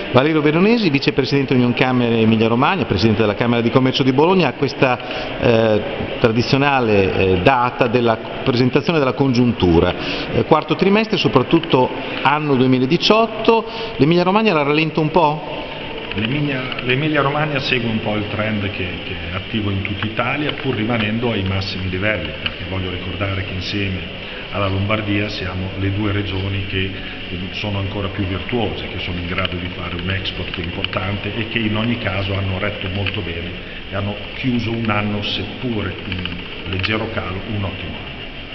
Valerio Veronesi, vicepresidente di Unioncamere Emilia Romagna, presidente della Camera di Commercio di Bologna, a questa tradizionale data della presentazione della congiuntura. Quarto trimestre, soprattutto anno 2018, l'Emilia Romagna la rallenta un po'? L'Emilia Romagna segue un po' il trend che è attivo in tutta Italia, pur rimanendo ai massimi livelli, perché voglio ricordare che insieme alla Lombardia siamo le due regioni che sono ancora più virtuose, che sono in grado di fare un export importante e che in ogni caso hanno retto molto bene e hanno chiuso un anno, seppure in leggero calo, un ottimo anno.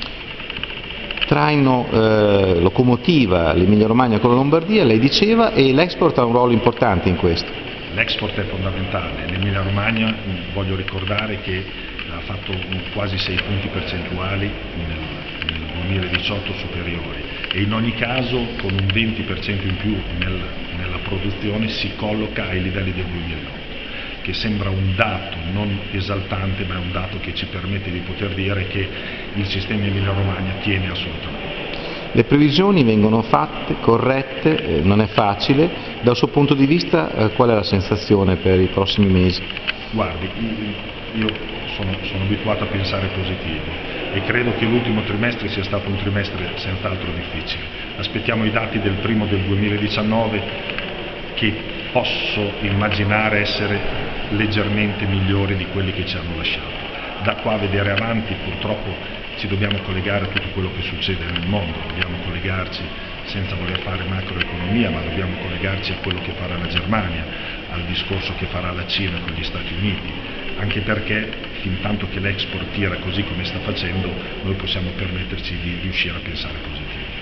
Traino locomotiva l'Emilia Romagna con la Lombardia, lei diceva, e l'export ha un ruolo importante in questo. L'export è fondamentale, l'Emilia Romagna voglio ricordare che ha fatto quasi 6 punti percentuali nel 2018 superiori e in ogni caso con un 20% in più nella produzione si colloca ai livelli del 2008, che sembra un dato non esaltante, ma è un dato che ci permette di poter dire che il sistema Emilia-Romagna tiene assolutamente. Le previsioni vengono fatte, corrette, non è facile. Dal suo punto di vista qual è la sensazione per i prossimi mesi? Guardi, io sono abituato a pensare positivo e credo che l'ultimo trimestre sia stato un trimestre senz'altro difficile. Aspettiamo i dati del primo del 2019 che posso immaginare essere leggermente migliori di quelli che ci hanno lasciato. Da qua a vedere avanti purtroppo ci dobbiamo collegare a tutto quello che succede nel mondo, dobbiamo collegarci senza voler fare macroeconomia, ma dobbiamo collegarci a quello che farà la Germania, al discorso che farà la Cina con gli Stati Uniti, anche perché fin tanto che l'export tira così come sta facendo noi possiamo permetterci di riuscire a pensare positivo.